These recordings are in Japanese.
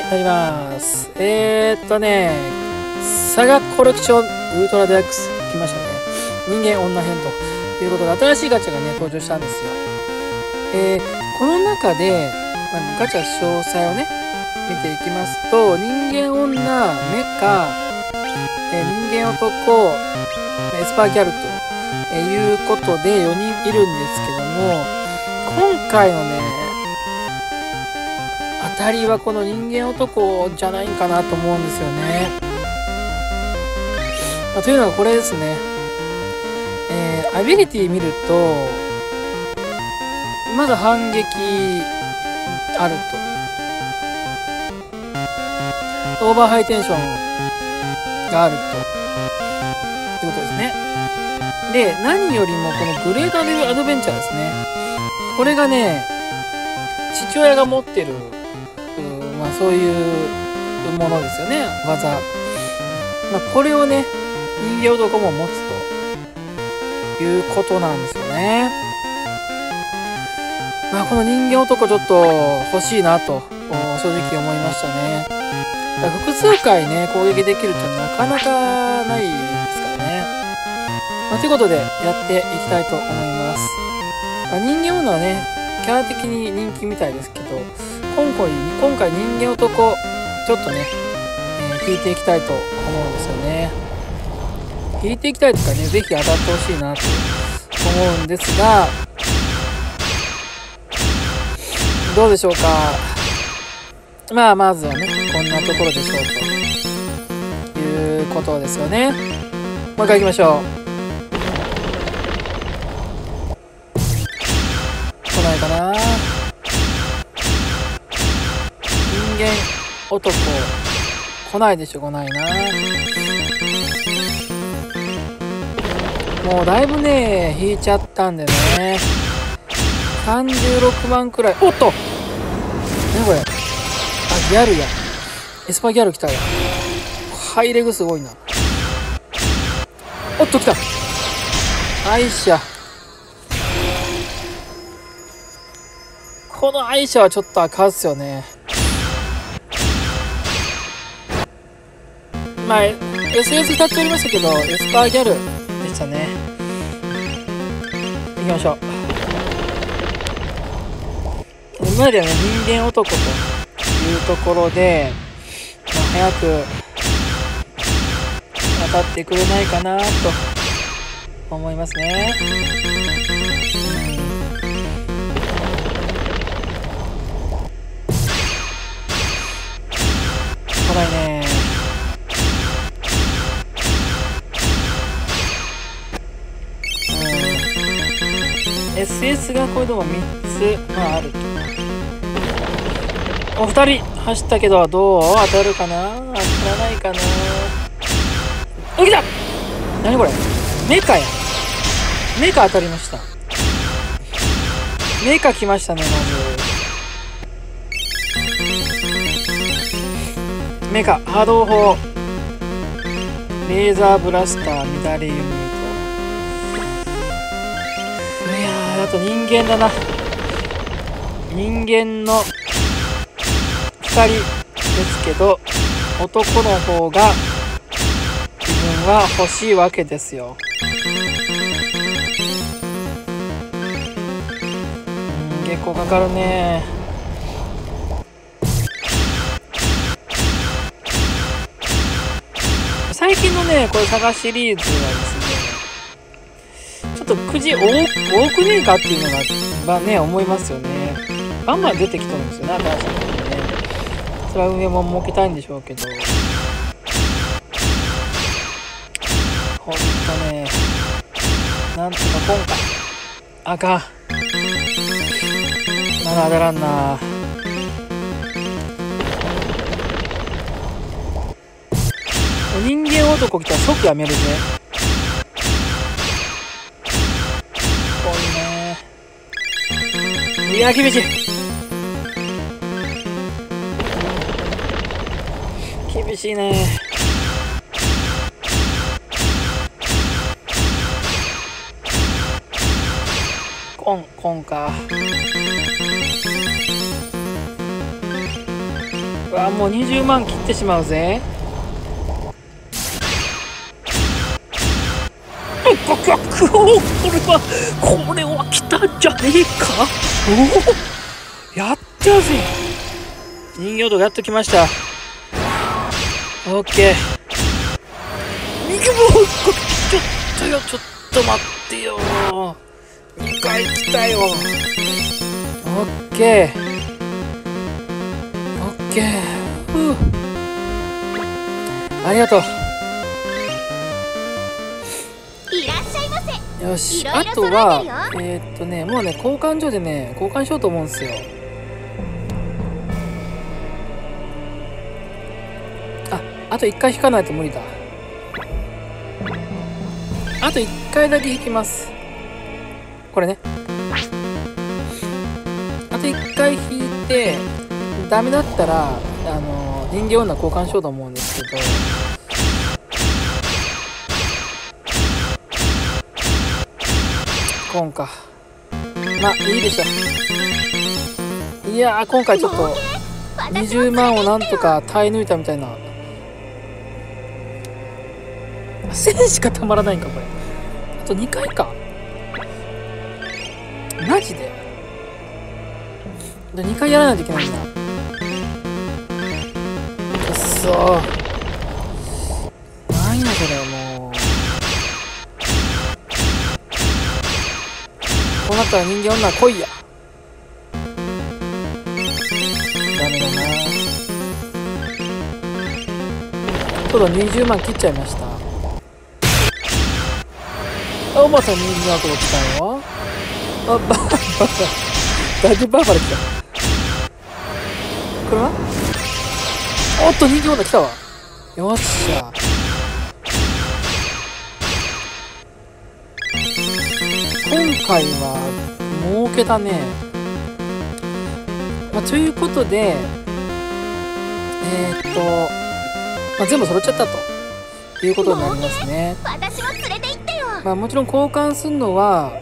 なります。サガコレクションウルトラデラックス来ましたね。人間女編ということで、新しいガチャがね、登場したんですよ。この中で、ガチャ詳細をね、見ていきますと、人間女、メカ、人間男、エスパーギャルということで4人いるんですけども、今回のね、当たりはこの人間男じゃないかなと思うんですよね。というのがこれですね。アビリティ見ると、まず反撃あると。オーバーハイテンションがあると。いうことですね。で、何よりもこのグレートアドベンチャーですね。これがね、父親が持ってる、そういうものですよね、技。これをね、人間男も持つということなんですよね。この人間男ちょっと欲しいなと正直思いましたね。複数回ね、攻撃できるってなかなかないですからね。ということでやっていきたいと思います。人間女はね、キャラ的に人気みたいですけど、今回人間男ちょっとね、引いていきたいと思うんですよね。引いていきたいとかね、ぜひ当たってほしいなと思うんですが、どうでしょうか。まずはね、こんなところでしょうということですよね。もう一回行きましょう。来ないかな。人間男来ないでしょ。来ないな。もうだいぶね引いちゃったんでね、36万くらい。おっと何これ。ギャルや。エスパーギャル来たよ。ハイレグすごいな。おっと来た。アイシャ。このアイシャはちょっとあかんっすよね。SS2 つありましたけど、エスパーギャルでしたね。行きましょう。今まではね、人間男というところで、早く当たってくれないかなと思いますね。来ないね。SS がこれでも3つ、あると。お二人走ったけどどう当たるかな。当たらないかな。来た。何これ。メカや。メカ当たりました。メカ来ましたね。まずメカ波動砲、レーザーブラスター、乱れユニット。いやー、あと人間だな。人間の2人ですけど、男の方が自分は欲しいわけですよ。結構かかるね。最近のね、これサガシリーズはですね、ちょっとくじ多くねえかっていうのがね、思いますよね。バンバン出てきとるんですよね、新しいのね。それは運営も設けたいんでしょうけど、ほんとね、なんとか今回あかん。まだ当たらんな。人間男来たら即やめるぜ。こいね。いや厳しい。厳しいね。コンか。 うわ、もう20万切ってしまうぜ。これは来たんじゃねえか。おお、やったぜ。人形とかやっときました。オッケー。右もちょっとよ、ちょっと待ってよ。2回来たよ。オッケーオッケー。ありがとう。 いらっしゃいませ。 よし、あとはもうね、交換所でね、交換しようと思うんですよ。あと1回引かないと無理だ。あと1回だけ引きます。これね。あと1回引いてダメだったら人形女交換しようと思うんですけど、今回まあいいでしょう。いやー、今回ちょっと20万をなんとか耐え抜いたみたいな。1000しかたまらないんかこれ。あと2回か、マジで。2回やらないといけないんだ。くっそー、何やそれ。もうこうなったら人形女来いや。ダメだな。ちょうど20万切っちゃいました。あ、おばさん人形男来たよ。あ、バーバラ。だいぶバーバラ来た。これはおっと、人形女来たわ。よっしゃ。今回は儲けたね。ということで全部揃っちゃったということになりますね。 私も連れて行ってよ。 もちろん交換するのは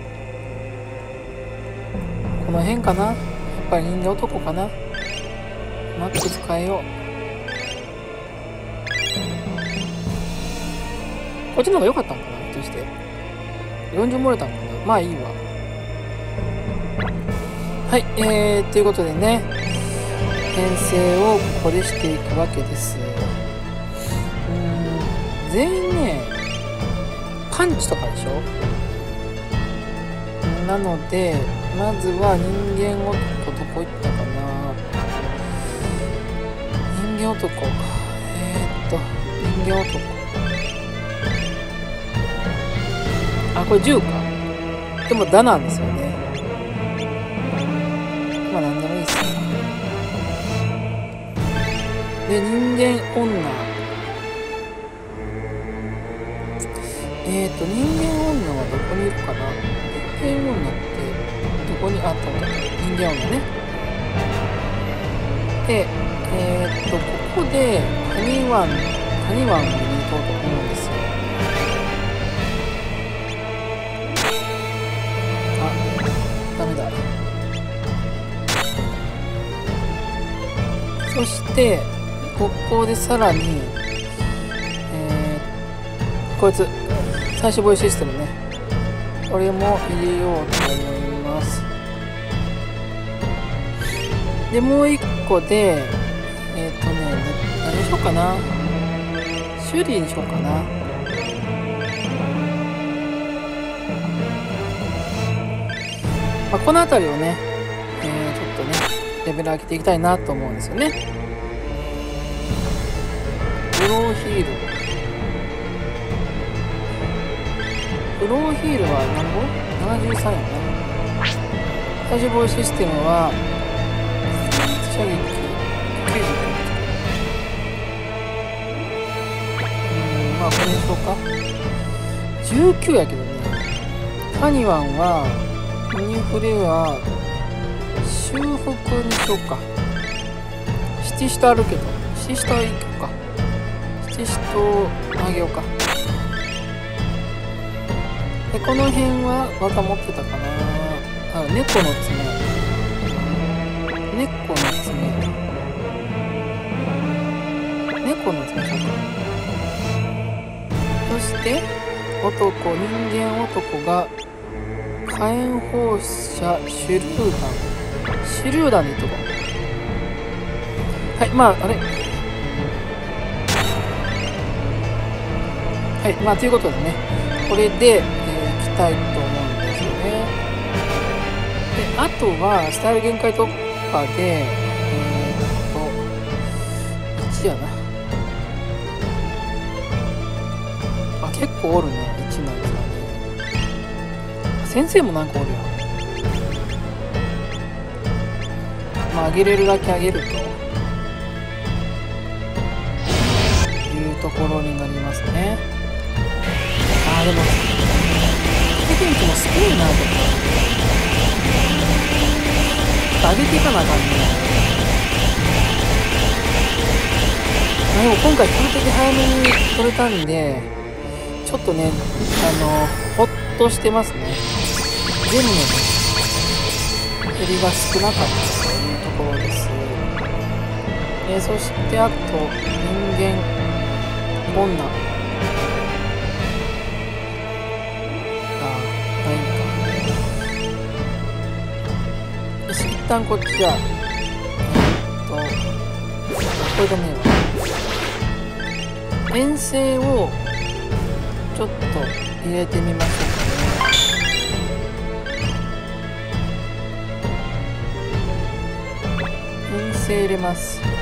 この辺かな。やっぱり人形男かな。マックス変えよう。こっちの方が良かったんかな。として40漏れたんかな。まあいいわ。はい、ということでね、編成をここでしていくわけです。全員ね、パンチとかでしょ。なので、まずは人間男どこ行ったかな。人間男。人間男。あ、これ10か。でもダなんですよね。まあなんでもいいっすね。で、人間女。人間女はどこにいるかな。人間女ってどこにあったんだ。人間女ね。で、ここでハニワンを見に行こうと思うんですよ。あ、ダメだ。そしてここでさらにこいつ最終防衛システムね、これも入れようと思います。でもう一個で何にしようかな。シュリーにしようかな。この辺りをね、ちょっとねレベル上げていきたいなと思うんですよね。ブローヒール。ブローヒールは何本 ?73 やな。最終防衛システムは射撃99。まあこれにしようか。19やけどね。ハニワンはインフレは修復にしようか。シティシトあるけど、シティシトはいいか。シティシトあげようか。でこの辺はまた持ってたかな。猫の爪。猫の爪。 今度つけましょうか。そして人間男が火炎放射手榴弾でいっとこう。はい、まああれはい、まあということでね、これで、いきたいと思うんですよね。で、あとはスタイル限界突破で1やな。あ、結構おるね。1なんですかね。先生もなんかおるやん。まあ上げれるだけ上げるというところになりますね。あーでもテクニックもすごいなとか上げていかなあかんね。でも今回比較的早めに取れたんでちょっとねほっとしてますね。全部の減りが少なかったというところです。そしてあと人間女よし、一旦こっちはこれだね。遠征をちょっと入れてみましょうかね。遠征入れます。こ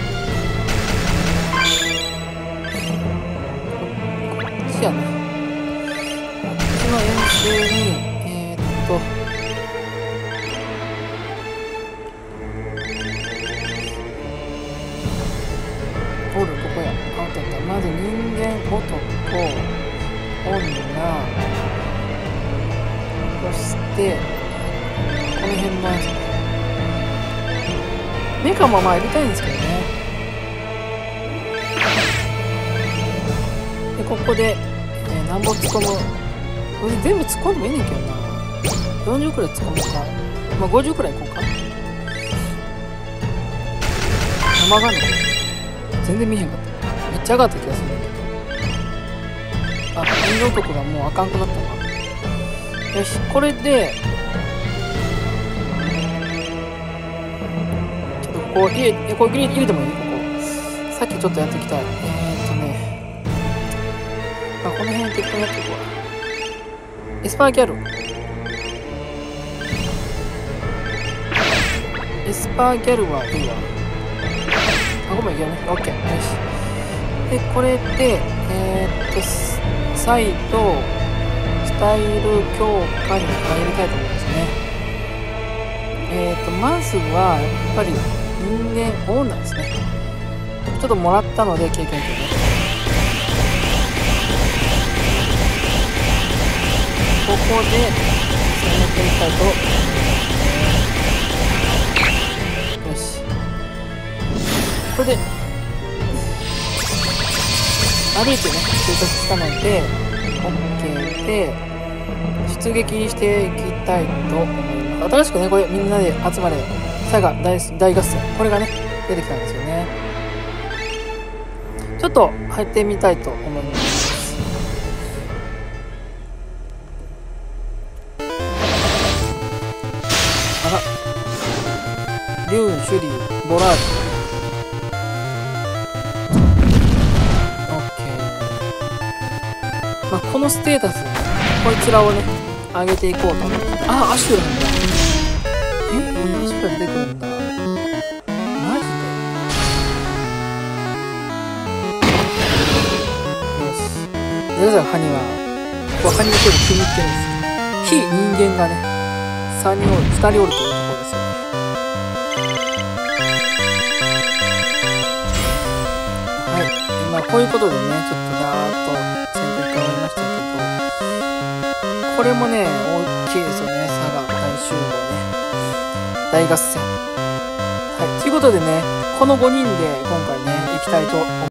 っちやな。こっちの遠征にここや。まず人間男女そしてこの辺のやつね。メカもまあ入れたいんですけどね。でここで、なんぼ突っ込む。これ全部突っ込んでもいいねんけどな。40くらい突っ込むか。まあ50くらいいこうか。生がんの全然見えへんかった。めっちゃ上がった気がするんだけど。あ、人形男がもうあかんくなったわ。よし、これでちょっとここ入れてもいい？ここさっきちょっとやってきたあ、この辺適当にやっていこう。エスパーギャルはいいわ。あ、ごめん、いやね。オッケー。よし。で、これで、再度、スタイル強化に入りたいと思うんですね。まずは、やっぱり、人間オーナーですね。ちょっともらったので、経験値をね。ここで、攻めていきたいと、よし。これで、歩いてね、生活したので、OK で、出撃していきたいと思います。新しくね、これみんなで集まれ、サガ大合戦。これがね、出てきたんですよね。ちょっと入ってみたいと思います。リュウン、シュリー、ボラージュ。まあ、このステータス、こいつらをね、上げていこうと思って。あ、アシュラなんだ。アシュラ出てくるんだ。マジで？よし。皆さん、ハニは、ハニが結構気に入ってるんです。非人間がね、2人おるというところですよね。はい。まあ、こういうことでね、ちょっとだーっと、これもね、大きいですよね。佐賀大集合ね。大合戦。はい。ということでね、この5人で今回ね、行きたいと思います。